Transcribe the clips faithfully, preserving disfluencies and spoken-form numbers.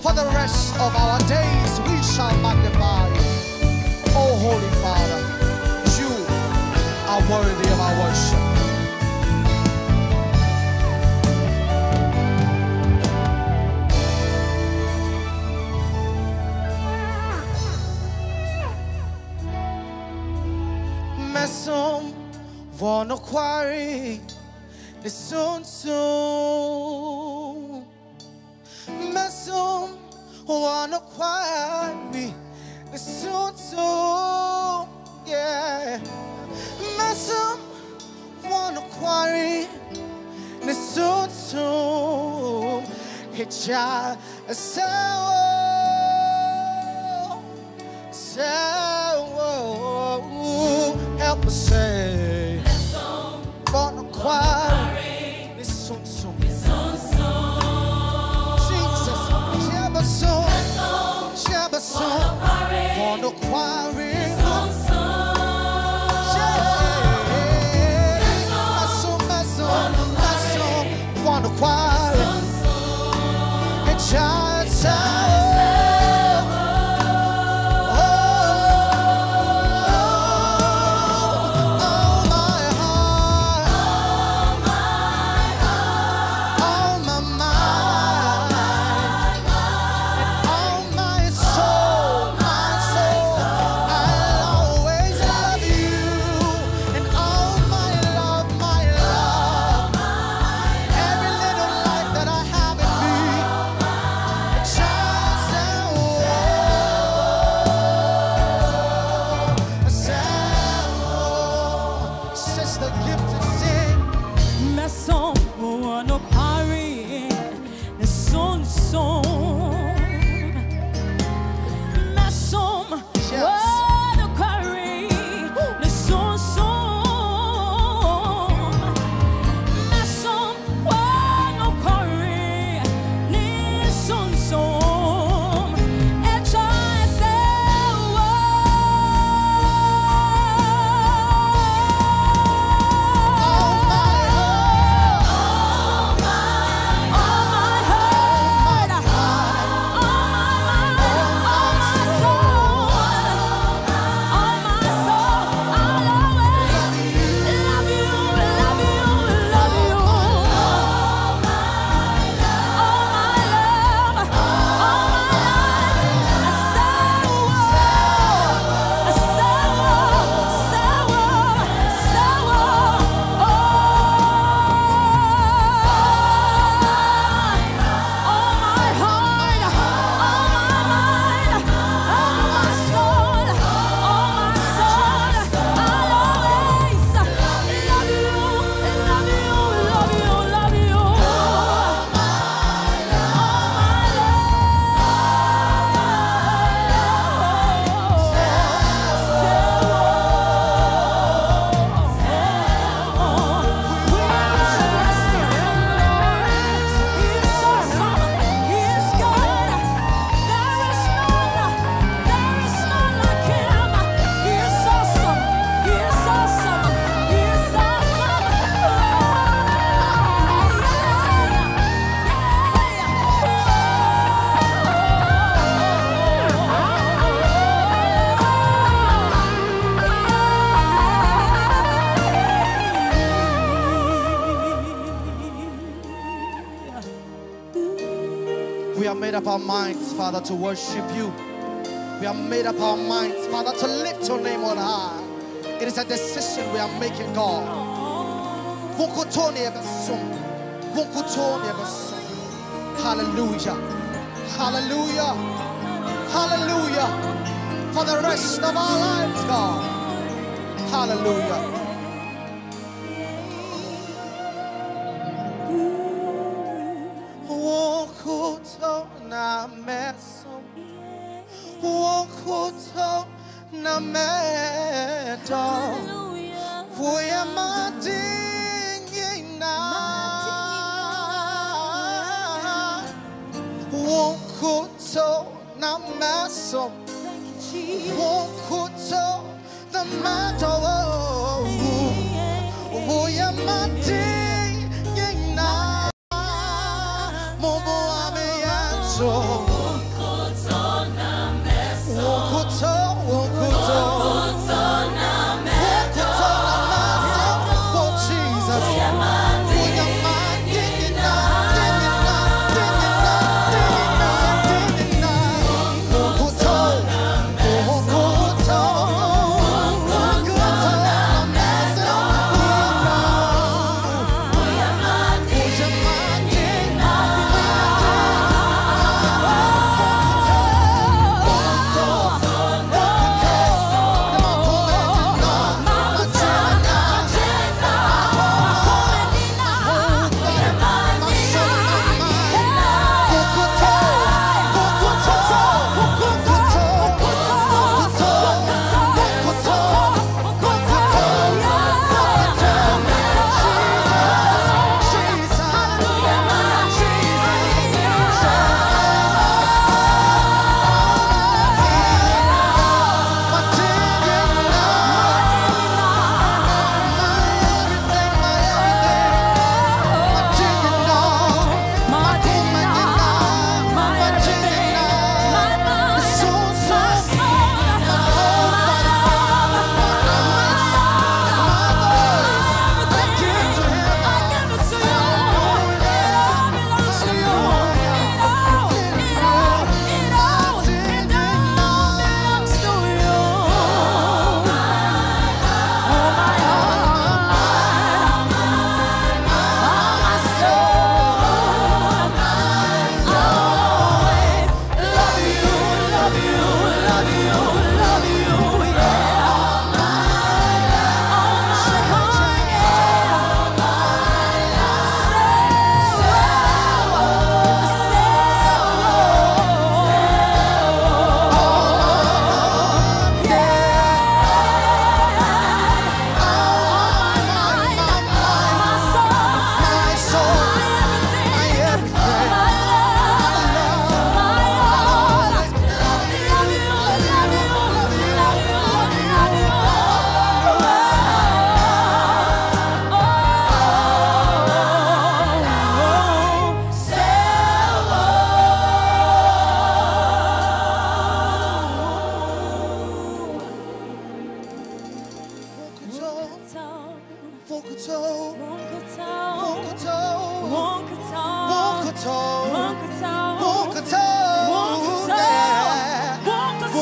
For the rest of our days we shall magnify you. Oh Holy Father, you are worthy of our worship. Mesum vono quarry the soon soon. Mesum vono quarry the soon soon. Yeah. Mesum vono quarry the soon soon. Hitcha so so. Help us say, born a choir, this soon soon. Jesus, Shabba soon, Shabba soon, born a choir, born a choir, it's just we have made up our minds, Father, to worship you. We have made up our minds, Father, to lift your name on high. It is a decision we are making, God. Hallelujah. Hallelujah. Hallelujah. For the rest of our lives, God. Hallelujah. Na meso, wokuto na meto, fuya madingina, wokuto na meso, wokuto na meto, fuya madingina, mobo ame yanso.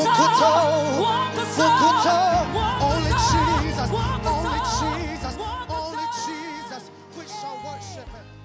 Fukuto, Fukuto, only Jesus, only Jesus, only Jesus, we shall worship him.